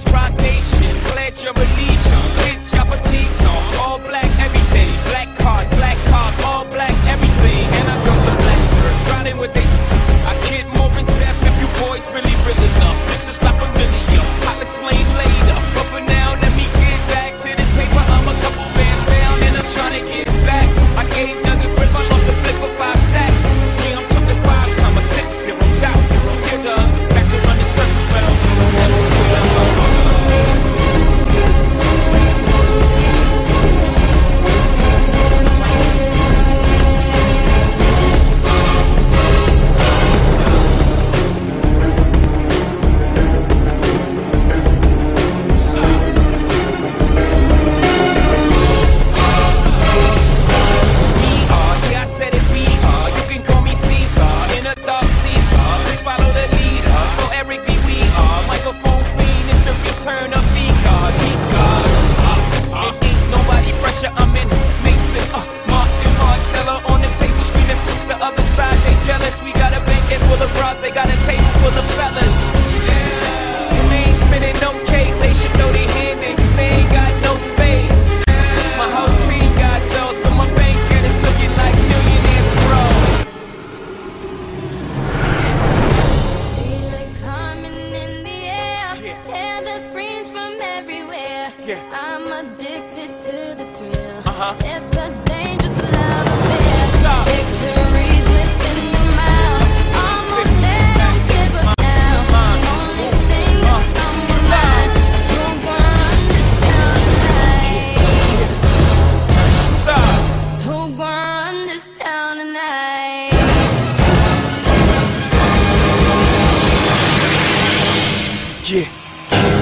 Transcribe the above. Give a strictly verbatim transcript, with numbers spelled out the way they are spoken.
Rock Nation, pledge your allegiance. Get your fatigues on, all black everything. Black cards, black cars, all black everything. And I got the black birds riding with they. I get more in depth if you boys really, really love. This is not familiar, I'll explain later. But for now, let me get back to this paper. I'm a couple bands down and I'm trying to get back. I gave Nugget grip, I lost a flip for five stacks. Yeah, I'm talking five comma six, zero south, zero zero. Back to running circles, well, I'm square. Turn up the God, he's God. Uh, uh, it ain't nobody fresher. I'm in Mason, uh, Martin, Marcella on the table screaming. The other side, they jealous. We got a banquet full of bras, they got a table full of fellas. Yeah. And they ain't spinning no cake, they should throw their hand in, cause they ain't got no space. Yeah. My whole team got dough, so my banquet is looking like millionaires, bro. Yeah. I'm addicted to the thrill. Uh-huh. It's a dangerous love affair. Stop. Victories within the mile. Almost there, don't give up now. The only thing that's on my mind is who gon' run this town tonight. Stop. Who gon' run this town tonight? Yeah.